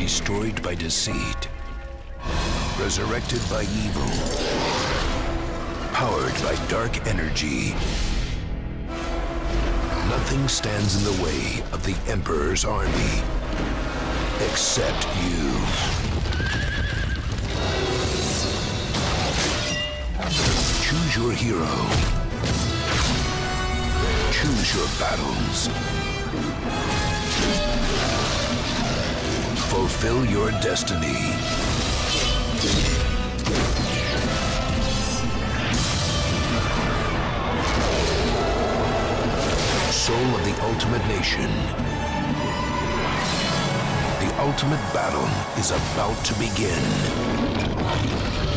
destroyed by deceit, resurrected by evil, powered by dark energy. Nothing stands in the way of the Emperor's army, except you. Choose your hero. Choose your battles. Fulfill your destiny. Soul of the ultimate nation. The ultimate battle is about to begin.